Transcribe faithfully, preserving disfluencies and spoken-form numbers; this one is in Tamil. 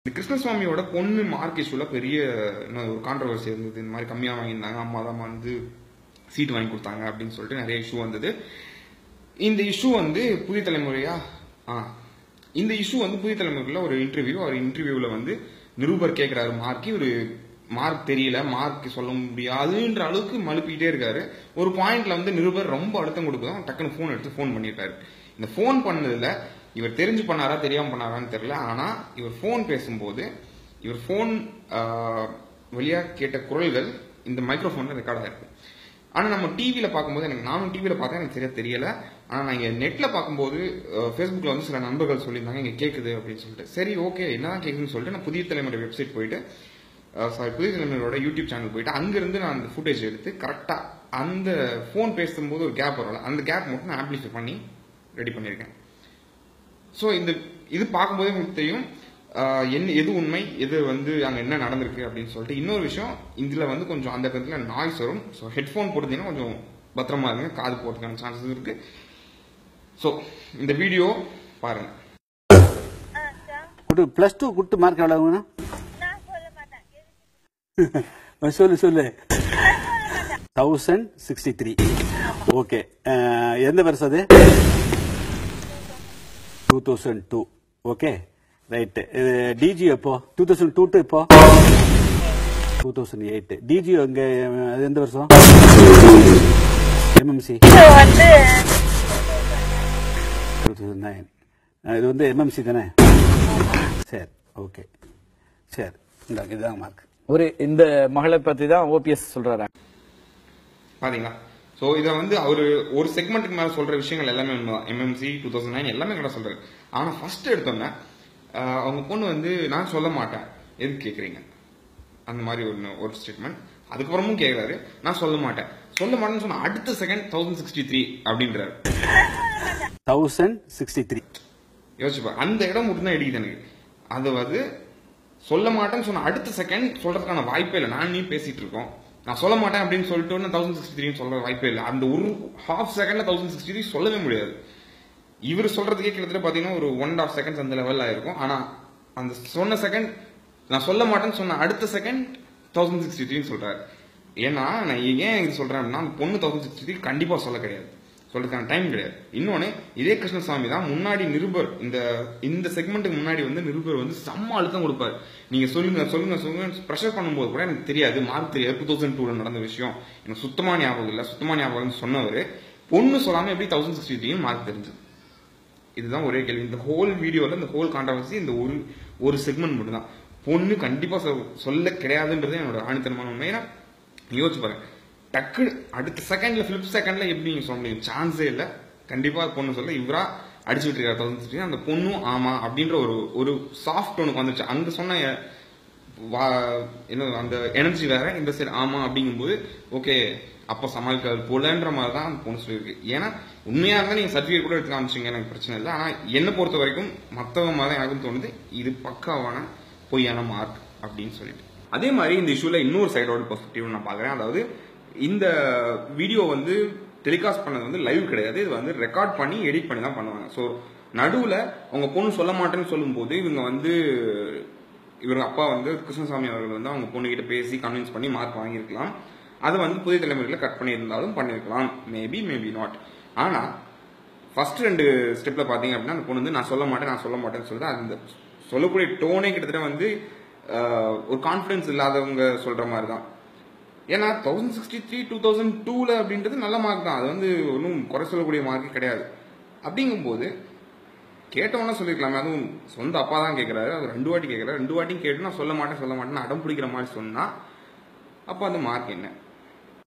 இந்த கிருஷ்ணசுவாமியோட பொண்ணு மார்க் இஷ்யூல பெரிய ஒரு கான்ட்ரவர்சி இருந்தது. இந்த மாதிரி கம்மியாக வாங்கியிருந்தாங்க, அம்மா தான் வந்து சீட் வாங்கி கொடுத்தாங்க அப்படின்னு சொல்லிட்டு நிறைய இஷ்யூ வந்தது. இந்த இஷ்யூ வந்து புதிய தலைமுறையா ஆ இந்த இஷ்யூ வந்து புதிய தலைமுறையில் ஒரு இன்டர்வியூ ஒரு இன்டர்வியூவில் வந்து நிருபர் கேட்குறாரு மார்க்கி, ஒரு மார்க் தெரியல, மார்க் சொல்ல முடியாதுன்ற அளவுக்கு மழுப்பிக்கிட்டே இருக்காரு. ஒரு பாயிண்ட்ல வந்து நிருபர் ரொம்ப அழுத்தம் கொடுக்குதான் டக்குன்னு ஃபோன் எடுத்து ஃபோன் பண்ணியிருக்காரு. இந்த ஃபோன் பண்ணதுல இவர் தெரிஞ்சு பண்ணாரா தெரியாம பண்ணாரான்னு தெரியல. ஆனா இவர் ஃபோன் பேசும்போது இவர் ஃபோன் வழியா கேட்ட குரல்கள் இந்த மைக்ரோஃபோன்ல ரெக்கார்ட் ஆயிருக்கும். ஆனா நம்ம டிவியில பார்க்கும்போது, எனக்கு நானும் டிவியில பார்த்தேன், எனக்கு சரியா தெரியல. ஆனா நான் இங்க நெட்ல பார்க்கும்போது ஃபேஸ்புக்ல வந்து சில நண்பர்கள் சொல்லியிருந்தாங்க இங்க கேட்குது அப்படின்னு சொல்லிட்டு. சரி ஓகே என்னதான் கேட்குதுன்னு சொல்லிட்டு நான் புதிய தலைமுறை வெப்சைட் போயிட்டு சாரி புதிய தலைமுறையோட யூடியூப் சேனல் போயிட்டு அங்கிருந்து நான் அந்த ஃபுட்டேஜ் எடுத்து கரெக்டா அந்த ஃபோன் பேசும்போது ஒரு கேப் வரும்ல, அந்த கேப் மட்டும் நான் ஆம்பிளிஃபை பண்ணி ரெடி பண்ணியிருக்கேன். ஸோ இந்த இது பார்க்கும்போதே உங்களுக்கு தெரியும் என்ன எது உண்மை, எது வந்து அங்கே என்ன நடந்திருக்கு அப்படின்னு சொல்லிட்டு. இன்னொரு விஷயம், இதில் வந்து கொஞ்சம் அந்த இடத்துல நாய்ஸ் வரும். ஸோ ஹெட்ஃபோன் போட்டுட்டீங்கன்னா கொஞ்சம் பத்திரமா இருங்க, காது போகிறதுக்கான சான்சஸ் இருக்கு. ஸோ இந்த வீடியோ பாருங்க. பிளஸ் டூ குட்டு மார்க் எவ்வளவு? சொல்லு சொல்லு. Thousand sixty three. ஓகே, எந்த வருஷம் அது? Two thousand two. Okay right. DG எப்போ? டூ தௌசண்ட் டூ டு இப்போ டூ தௌசண்ட் எயிட். டிஜி எங்க, அது எந்த வருஷம்? MMC two thousand nine. இது வந்து எம்எம்சி தானே? சரி ஓகே சரி, இந்த இதுதான் மார்க். ஒரு இந்த மகளை பத்தி தான் ஓபிஎஸ் சொல்றாரு பாத்தீங்களா? ஸோ இதை வந்து அவர் ஒரு செக்மெண்ட்டுக்கு மேலே சொல்ற விஷயங்கள் எல்லாமே உண்மைதான். எம்எம்சி டூ தௌசண்ட் நைன் எல்லாமே கூட சொல்றாரு. ஆனால் ஃபர்ஸ்ட் எடுத்தோன்னே அவங்க பொண்ணு வந்து நான் சொல்ல மாட்டேன் எதுக்கு கேட்குறீங்க அந்த மாதிரி ஒரு ஒரு ஸ்டேட்மெண்ட். அதுக்கப்புறமும் கேட்குறாரு நான் சொல்ல மாட்டேன் சொல்ல மாட்டேன்னு சொன்ன அடுத்த செகண்ட் தௌசண்ட் சிக்ஸ்டி த்ரீ அப்படின்றாரு. தௌசண்ட் சிக்ஸ்டி த்ரீ யோசிச்சுப்பா, அந்த இடம் மட்டும் தான் இடிக்குது எனக்கு. அது வந்து சொல்ல மாட்டேன்னு சொன்ன அடுத்த செகண்ட் சொல்றதுக்கான வாய்ப்பே இல்லை. நான் நீ பேசிட்டு இருக்கோம், நான் சொல்ல மாட்டேன் அப்படின்னு சொல்லிட்டு தௌசண்ட் சிக்ஸ்டி த்ரீ சொல்ற வாய்ப்பே இல்லை. அந்த ஒரு ஹாஃப் செகண்ட்ல தௌசண்ட் சிக்ஸ்டி த்ரீ சொல்லவே முடியாது. இவர் சொல்றதுக்கே கிட்டத்தட்ட பாத்தீங்கன்னா ஒரு ஒன் அண்ட் ஹாஃப் செகண்ட்ஸ் அந்த லெவல் ஆயிருக்கும். ஆனா அந்த சொன்ன செகண்ட் நான் சொல்ல மாட்டேன்னு சொன்ன அடுத்த செகண்ட் தௌசண்ட் சிக்ஸ்டி த்ரீன்னு சொல்றாரு. ஏன்னா நான் ஏன் இது சொல்றேன் அப்படின்னா, அந்த பொண்ணு தௌசண்ட் சிக்ஸ்டி த்ரீ கண்டிப்பா சொல்ல கிடையாது, சொல்றதுக்கான டைம் கிடையாது. இன்னொன்னு, இதே கிருஷ்ணசாமி தான் முன்னாடி நிருபர் இந்த இந்த செக்மெண்ட்டுக்கு முன்னாடி வந்து நிருபர் வந்து செம்ம அழுத்தம் கொடுப்பாரு. நீங்க சொல்லுங்க சொல்லுங்க சொல்லுங்க ப்ரெஷர் பண்ணும்போது கூட எனக்கு தெரியாது, மார்க் தெரியாது, டூ தௌசண்ட் டூல நடந்த விஷயம் எனக்கு சுத்தமா ஞாபகம் இல்லை, சுத்தமா ஞாபகம் சொன்னவர் பொண்ணு சொல்லாம எப்படி தௌசண்ட் சிக்ஸ்டி த்ரீ மார்க் தெரிஞ்சது? இதுதான் ஒரே கேள்வி. இந்த ஹோல் வீடியோல இந்த ஹோல் கான்ட்ரவர்சி இந்த ஒரு ஒரு செக்மெண்ட் மட்டும் தான். பொண்ணு கண்டிப்பா சொல்ல கிடையாதுன்றது என்னோட ஆணித்தனமான உண்மை. ஏன்னா யோசிச்சு பாருங்க, டக்கு அடுத்த செகண்ட்ல பிலிப் செகண்ட்ல எப்படி நீங்க சொல்ல முடியும்? சான்ஸே இல்லை. கண்டிப்பா பொண்ணு சொல்ல இவரா அடிச்சு விட்டுருக்காரு தௌசண்ட் சிக்ஸ்டி. அந்த பொண்ணும் ஆமா அப்படின்ற ஒரு ஒரு சாஃப்ட் டோனுக்கு வந்துருச்சு. அங்க சொன்ன என்ன அந்த எனர்ஜி வேற, இந்த சைடு ஆமா அப்படிங்கும்போது ஓகே அப்ப சமாளிக்காது போலன்ற மாதிரி தான் அந்த பொண்ணு சொல்லியிருக்கு. ஏன்னா உண்மையா இருந்தா நீங்க சர்டிபிகேட் கூட எடுத்து காமிச்சிங்க, எனக்கு பிரச்சனை இல்லை. ஆனா என்னை பொறுத்த வரைக்கும் மற்றவங்க மாதிரி எனக்கும் தோணுது இது பக்காவான பொய்யான மார்க் அப்படின்னு சொல்லிட்டு. அதே மாதிரி இந்த இஷ்யூல இன்னொரு சைடோட பெர்ஸ்பெக்டிவ் நான் பாக்குறேன். அதாவது இந்த வீடியோ வந்து டெலிகாஸ்ட் பண்ணது வந்து லைவ் கிடையாது, இது வந்து ரெக்கார்ட் பண்ணி எடிட் பண்ணி தான் பண்ணுவாங்க. ஸோ நடுவில் அவங்க பொண்ணு சொல்ல மாட்டேன்னு சொல்லும் போது இவங்க வந்து இவங்க அப்பா வந்து கிருஷ்ணசாமி அவர்கள் வந்து அவங்க பொண்ணுகிட்ட பேசி கன்வின்ஸ் பண்ணி மார்க் வாங்கியிருக்கலாம். அதை வந்து புதிய தலைமுறையில் கட் பண்ணியிருந்தாலும் பண்ணியிருக்கலாம், மேபி மேபி நாட். ஆனால் ஃபர்ஸ்ட் ரெண்டு ஸ்டெப்ல பார்த்தீங்க அப்படின்னா அந்த பொண்ணு வந்து நான் சொல்ல மாட்டேன் நான் சொல்ல மாட்டேன்னு சொல்லிட்டு அந்த சொல்லக்கூடிய டோனே கிட்டத்தட்ட வந்து ஒரு கான்ஃபிடன்ஸ் இல்லாதவங்க சொல்ற மாதிரி தான். ஏன்னா thousand sixty three two thousand டூல அப்படின்றது நல்ல மார்க் தான், அது வந்து ஒன்றும் குறை சொல்லக்கூடிய மார்க்கே கிடையாது. அப்படிங்கும்போது கேட்டவனா சொல்லிருக்கலாமே, அதுவும் சொந்த அப்பா தான் கேட்கிறாரு, அது ரெண்டு வாட்டி கேட்கிறாரு, ரெண்டு வாட்டியும் கேட்டு நான் சொல்ல மாட்டேன் சொல்ல மாட்டேன்னு அடம் பிடிக்கிற மாதிரி சொன்னா அப்போ அந்த மார்க் என்ன?